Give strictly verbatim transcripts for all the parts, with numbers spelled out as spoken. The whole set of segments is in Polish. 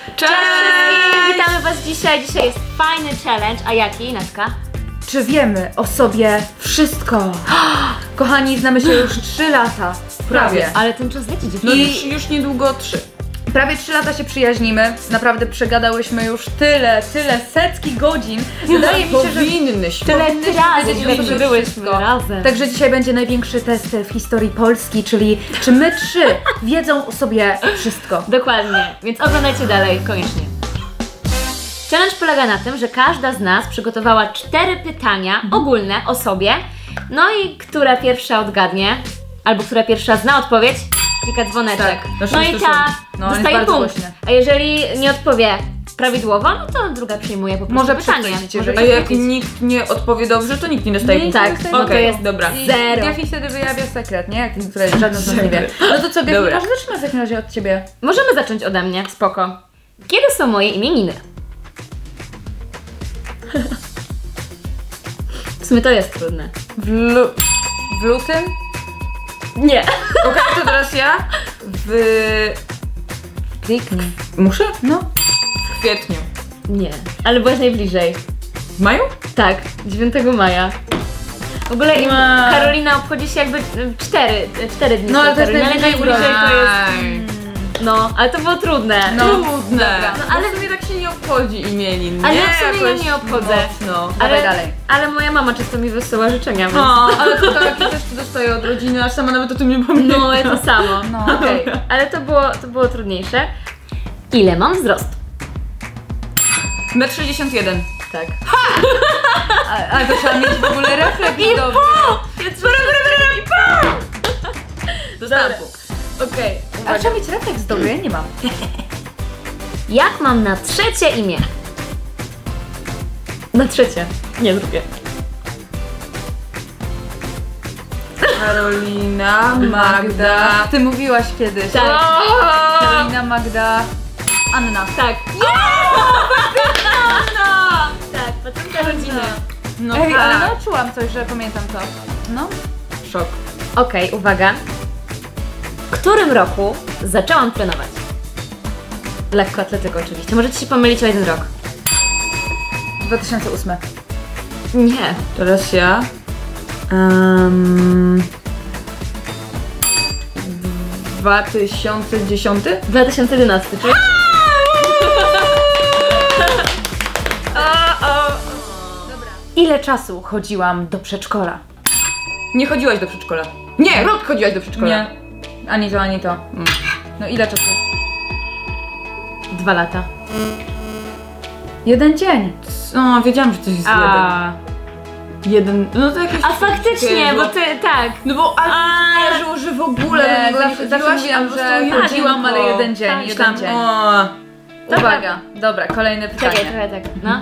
Cześć! Cześć! Witamy was dzisiaj. Dzisiaj jest fajny challenge. A jaki, Natka? Czy wiemy o sobie wszystko? Kochani, znamy się już trzy lata. Prawie. Ale ten czas leci, dziewczyny. No już, już niedługo trzy. Prawie trzy lata się przyjaźnimy. Naprawdę przegadałyśmy już tyle, tyle setki godzin. Wydaje mi się, że powinnyśmy. Tyle powinnyśmy razy wiedzieć o sobie że byłyśmy wszystko. razem. Także dzisiaj będzie największy test w historii Polski, czyli czy my trzy wiedzą o sobie wszystko. Dokładnie, więc oglądajcie dalej, koniecznie. Challenge polega na tym, że każda z nas przygotowała cztery pytania ogólne o sobie. No i która pierwsza odgadnie, albo która pierwsza zna odpowiedź, klika dzwoneczek. Tak, no no i to ta są- no, on jest dostaje bardzo punkt. głośny. A jeżeli nie odpowie prawidłowo, no to druga przyjmuje po prostu Może pytanie. przeczytać, Może jeżeli- A jak przeczytać. nikt nie odpowie dobrze, to nikt nie dostaje Nikt punktu. nie dostaje no to Okej, jest dobra. I Zero. Gafi wtedy wyjawia sekret, nie? Jak który żaden z nas nie wie. No to co, Gafi, Dobra. może zacznijmy w takim razie od ciebie. Możemy zacząć ode mnie, spoko. Kiedy są moje imieniny? W sumie to jest trudne. W, lu W lutym? Nie. Okej, to teraz ja. W... Kliknij. Muszę? No. W kwietniu. Nie. Ale byłaś najbliżej. W maju? Tak, dziewiątego maja. W ogóle im Ma- Karolina obchodzi się jakby cztery, cztery dni. No, ale są to jest Karoliny, ale najbliżej najbliżej to jest... Aj. No, ale to było trudne. No. Trudne. No, ale ale- w sumie tak się nie obchodzi imienin, Ale nie? ja w sumie ja Jakoś nie obchodzę. Mocno. Dawaj dalej. Ale moja mama często mi wysyła życzenia, więc... O, ale to tak, ja też dostaję od rodziny, a sama nawet o tym nie pamiętam. No, ja to samo. No. Okej, ale to było, to było trudniejsze. Ile mam wzrostu? metr sześćdziesiąt jeden. Tak. A, ale to trzeba mieć w ogóle refleks dobry. Dostałam Dobra. punkt. Okej. A trzeba mieć refleks dobry, ja nie mam. Jak mam na trzecie imię? Na trzecie. Nie drugie. Karolina, Magda. Ty mówiłaś kiedyś. Tak. Karolina, Magda, Anna. Tak. Tak, patronka rodziny. No Ej, ale tak. nauczyłam coś, że pamiętam to. No. Szok. Okej, uwaga. W którym roku zaczęłam trenować? Lekkoatletykę oczywiście. Możecie się pomylić o jeden rok. dwa tysiące ósmy. Nie. Teraz ja. Um, dwa tysiące dziesiąty? dwa tysiące jedenasty, czyli... Ile czasu chodziłam do przedszkola? Nie chodziłaś do przedszkola. Nie, rok chodziłaś do przedszkola. Nie. Ani to, ani to. Mm. No ile czasu? Dwa lata. Jeden dzień. No, wiedziałam, że coś jest A, jeden. Jeden. No to jakieś. A faktycznie, bo ty, tak. No bo ale A. wierzyło, że w ogóle Nie, do niego zawsze, nie zawsze chodziłaś, mówiłam, albo że stoiłaś chodziłam, ale tylko. jeden dzień, Tak, jeden Tam, dzień. o. Uwaga. Dobra, kolejne pytanie. Czekaj, trochę tak. No.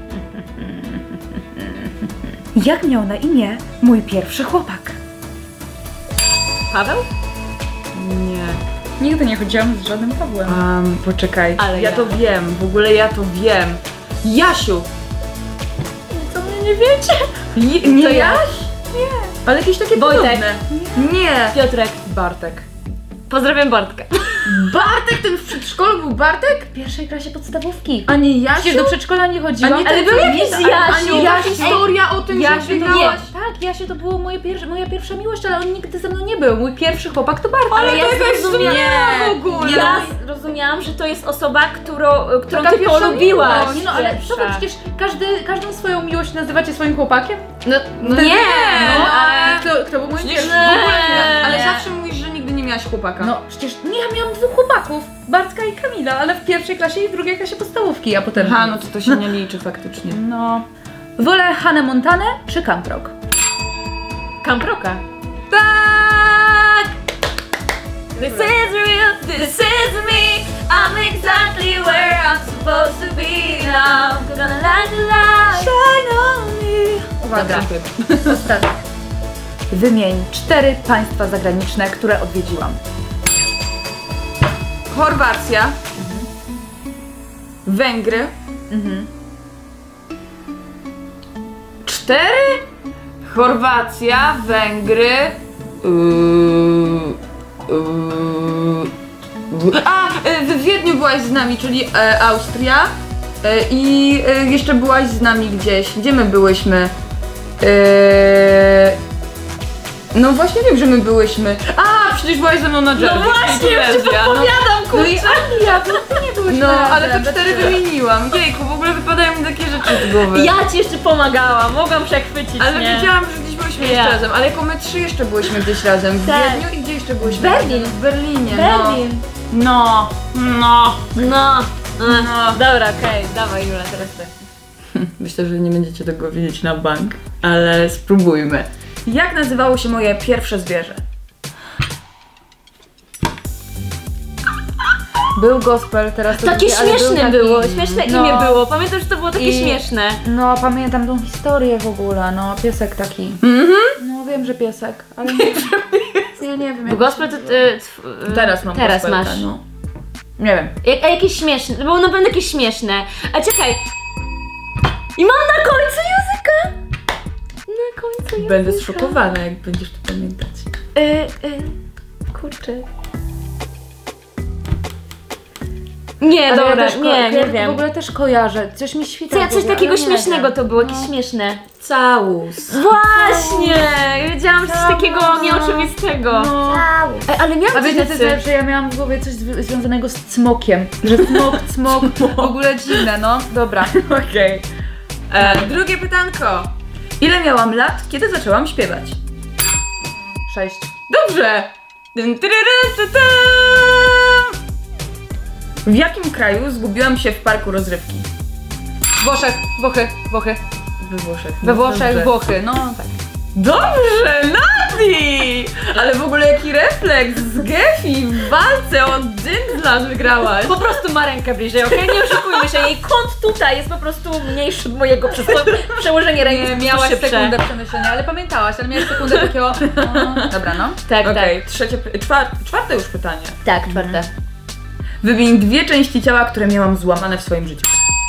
Jak miał na imię mój pierwszy chłopak? Paweł? Nie. Nigdy nie chodziłam z żadnym Pawłem. Um, poczekaj. Ale ja ja. to wiem, w ogóle ja to wiem. Jasiu! Co mnie nie wiecie? Je, nie To ja? Jaś? Nie. Ale jakieś takie Wojtek. podobne. Nie. Piotrek. Bartek. Pozdrawiam Bartka. Bartek, ten w przedszkolu był Bartek? W pierwszej klasie podstawówki. A nie Jasiu? Przecież do przedszkola nie chodziłam. A nie Ale ten, był co jakiś nie- a- A Jasiu. nie ta Ej, historia o tym, Jasiu że to wygrałaś? Tak, Jasiu to było moje pierwsze, moja pierwsza miłość, ale on nigdy ze mną nie był. Mój pierwszy chłopak to Bartek. Ale ja to jakaś zrozumiałam- zmiana w ogóle. Ja rozumiałam, że to jest osoba, którą, którą Taka ty pierwsza polubiłaś. miłość. No ale co to Pierwsza. przecież każdy, każdą swoją miłość nazywacie swoim chłopakiem? No, No nie, nie, no, no, ale... Kto, kto był moim Przecież pierwszym? w ogóle nie. Ale Nie. zawsze mówisz, że nigdy nie miałaś chłopaka. No przecież nie, ja miałam dwóch chłopaków, Bartka i Kamila, ale w pierwszej klasie i w drugiej klasie podstawówki, a potem... Aha, no to to się nie liczy faktycznie. No... Wolę Hannę Montanę czy Camp Rock? Camp Rocka. Tak! This is real, this is me. I'm exactly where I'm supposed to be now. Gonna light the light, shine on me. Uwaga, Dobra. ostatni. Wymień cztery państwa zagraniczne, które odwiedziłam. Chorwacja. Węgry. Mhm. Cztery? Chorwacja, Węgry. Yy, yy, ogóle. A, e, w Wiedniu byłaś z nami, czyli e, Austria. E, I e, jeszcze byłaś z nami gdzieś. Gdzie my byłyśmy? E, no właśnie wiem, że my byłyśmy. A, przecież byłaś ze mną na Jersey. No właśnie, już ci podpowiadam, No i Anglia, to ty nie byłeś No, na ale to razem, cztery dlaczego? wymieniłam. Jejku, w ogóle wypadają mi takie rzeczy z głowy. Ja ci jeszcze pomagałam, mogłam przechwycić, Ale nie? wiedziałam, że gdzieś byłyśmy Ja. jeszcze razem, ale jako my trzy jeszcze byłyśmy gdzieś razem. W Tak. Wiedniu i gdzie jeszcze byłyśmy? Berlin. razem? W Berlinie, Berlin. No. No. No. No. no. No. Dobra, okej, dawaj Jula, teraz ty. Myślę, że nie będziecie tego wiedzieć na bank, ale spróbujmy. Jak nazywało się moje pierwsze zwierzę? Był gospel, teraz to Takie drugie, ale był śmieszne taki- było, śmieszne no, imię było. Pamiętam, że to było takie I- śmieszne. No, pamiętam tą historię w ogóle, no, piesek taki. Mhm. No, wiem, że piesek, ale nie wiem. Ja nie wiem. Bo jak gospel to... się y, tw- y, Teraz mam Teraz gospelka, masz. No. Nie wiem. Jak, a jakieś śmieszne, było na pewno jakieś śmieszne. A czekaj. I mam na końcu języka. Na końcu języka. Będę zszokowana, jak będziesz to pamiętać. Y, y, kurczę. Nie, Ale dobra, ja też ko- nie, nie ja wiem. w ogóle też kojarzę, coś mi świta Co, ja w coś głowie, takiego ale nie śmiesznego wiem. to było, No. jakieś śmieszne. Całus. Właśnie! Ja wiedziałam, że coś takiego Całus. nieoczywistego. No. Ej, ale miałam A wiecie, coś co jest lepsze? Ja miałam w głowie coś zwi- związanego z cmokiem. Że smok, smok, w ogóle dziwne, no. Dobra. Okej. E, Drugie pytanko. Ile miałam lat, kiedy zaczęłam śpiewać? Sześć. Dobrze! Dyn, tyryry, ty, ty. W jakim kraju zgubiłam się w parku rozrywki? Włoszech, Włochy, Włochy. We Włoszech. We Włoszech, Dobrze. Włochy, no tak. Dobrze, Nadi! Ale w ogóle jaki refleks z Gefi w walce o Dyndlas wygrałaś. Po prostu ma rękę bliżej, okej? Nie oszukujmy się, jej kąt tutaj jest po prostu mniejszy od mojego, przez to przełożenie ręki Nie, jest miałaś szybsze. sekundę przemyślenia, ale pamiętałaś, ale miałaś sekundę takiego... No, dobra, no. Tak, Okej, trzecie, py- czwar, czwarte już pytanie. tak. Tak, czwarte. Wymień dwie części ciała, które miałam złamane w swoim życiu.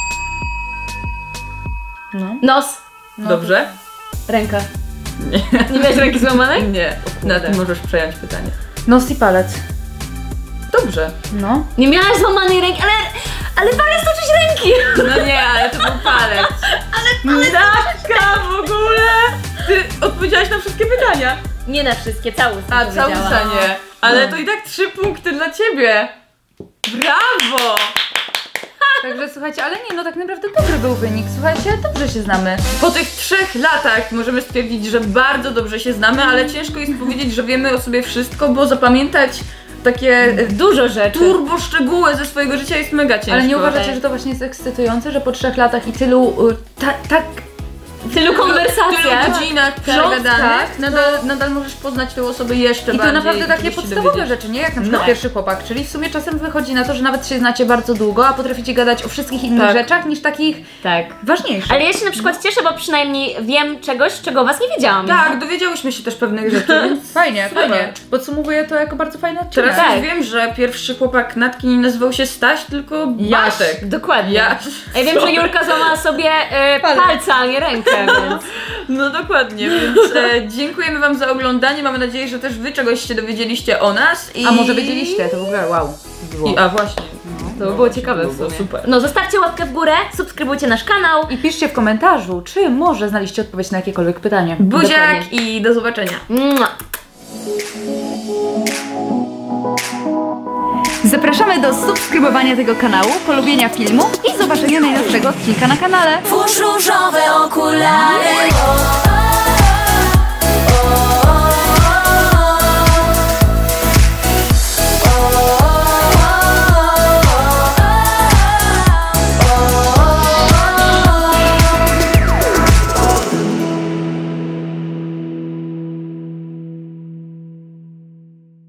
No. Nos, No. Dobrze? ręka. Nie. Nie miałeś ręki złamanej? Nie. Na ty możesz przejąć pytanie. Nos i palec. Dobrze. No. Nie miałaś złamanej ręki, ale... Ale palec to coś ręki! No nie, ale to był palec. Ale Natka w ogóle! Ty odpowiedziałaś na wszystkie pytania. Nie na wszystkie, całus. A, bym całusa powiedziała. nie. Ale to i tak trzy punkty dla ciebie. Brawo! Także słuchajcie, ale nie, no tak naprawdę dobry był wynik. Słuchajcie, dobrze się znamy. Po tych trzech latach możemy stwierdzić, że bardzo dobrze się znamy, ale ciężko jest powiedzieć, że wiemy o sobie wszystko, bo zapamiętać takie e, Dużo rzeczy. turbo szczegóły ze swojego życia jest mega ciężko. Ale nie uważacie, tak. że to właśnie jest ekscytujące, że po trzech latach i tylu, y, ta, tak W tylu konwersacjach. tylu godzinach przegadanych, nadal, nadal możesz poznać tę osobę jeszcze I to bardziej. naprawdę takie gdzieś się podstawowe dowiedzieć. rzeczy, nie? Jak na przykład No. pierwszy chłopak, czyli w sumie czasem wychodzi na to, że nawet się znacie bardzo długo, a potraficie gadać o wszystkich innych Tak. rzeczach niż takich Tak. ważniejszych. Ale ja się na przykład cieszę, bo przynajmniej wiem czegoś, czego was nie wiedziałam. Tak, dowiedziałyśmy się też pewnych rzeczy, więc Fajnie, super. fajnie. Podsumowuję to jako bardzo fajny odcinek. Teraz Tak. już wiem, że pierwszy chłopak Natki nie nazywał się Staś, tylko Jaś. Bartek. Dokładnie. Jaś. Ja wiem, że Julka złamała sobie e, Palec. palca, a nie rękę, więc... No dokładnie, więc e, dziękujemy wam za oglądanie. Mamy nadzieję, że też wy czegoś się dowiedzieliście o nas. I... A może wiedzieliście, to w ogóle wow. Było. I, a właśnie. To by było ciekawe w To było sumie. super. No zostawcie łapkę w górę, subskrybujcie nasz kanał. I piszcie w komentarzu, czy może znaliście odpowiedź na jakiekolwiek pytanie. Buziak Dokładnie. i do zobaczenia. Mua. Zapraszamy do subskrybowania tego kanału, polubienia filmu i zobaczenia najnowszego odcinka na kanale. Włóż różowe okulary.